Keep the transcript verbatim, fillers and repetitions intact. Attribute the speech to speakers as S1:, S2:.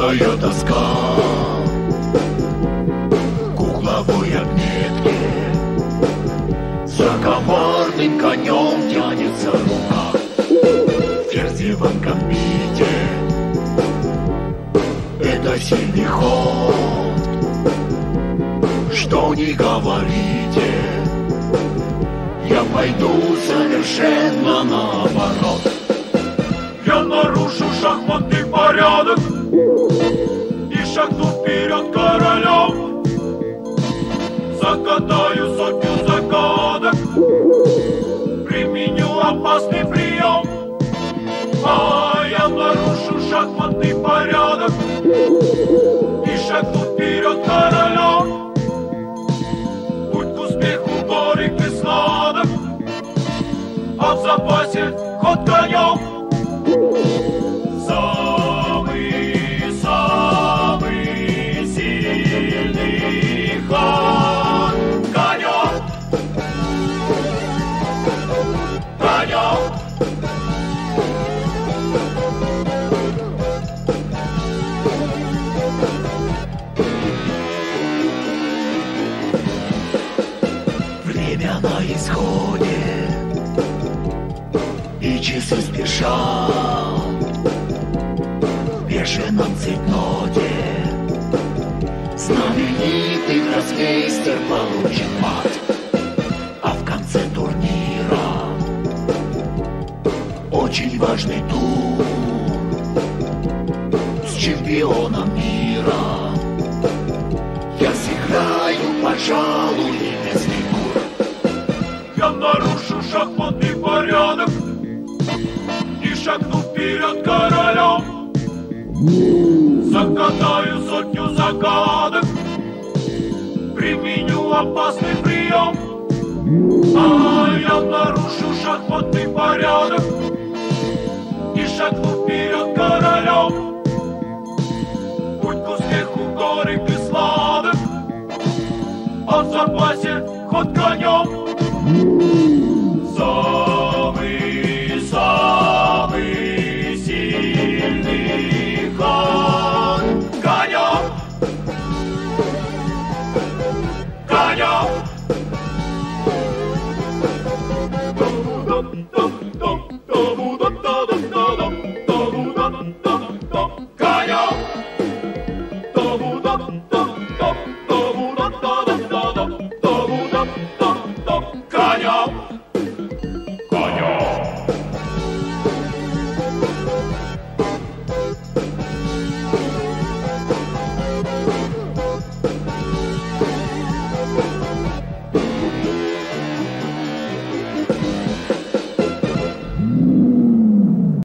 S1: Легкая тоска, кукловой отметки, за коварным конем тянется рука. В ферзевом гамбите это сильный ход. Что ни говорите, я пойду совершенно наоборот. Я нарушу шахматный порядок и шагну вперед королем. Загадаю сотню загадок, применю опасный прием. А я нарушу шахматный порядок и шагну вперед королем. Путь к успеху горек и сладок, а в запасе ход конем. Самый, самый сильный ход конем. Конем. Время на исходе, и часы спешат. В бешеном цейтноте знаменитый гроссмейстер получит мат. А в конце турнира очень важный тур с чемпионом мира. Я сыграю, пожалуй, местный тур. Я нарушу шахматный порядок и шагну вперед королем. Загадаю сотню загадок, применю опасный прием. А я нарушу шахматный порядок и шагну вперед королем. Путь к успеху горек и сладок, а в запасе ход конем. Самый, самый сильный ход конем. Конем. Dum dum dum dum dum dum dum dum dum dum dum dum dum.